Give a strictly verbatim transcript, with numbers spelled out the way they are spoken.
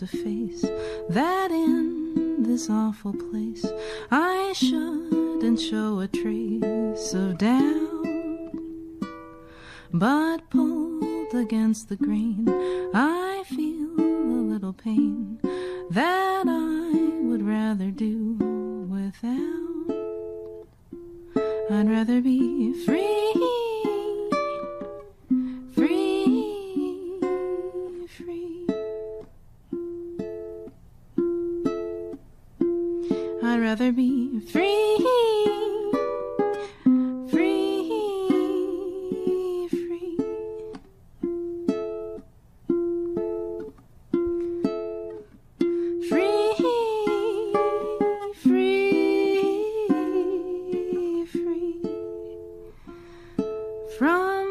to face that in this awful place I shouldn't show a trace of doubt. But pulled against the grain, I feel a little pain that I would rather do without. I'd rather be free, free, free. I'd rather be free, free, free. Free, free, free. From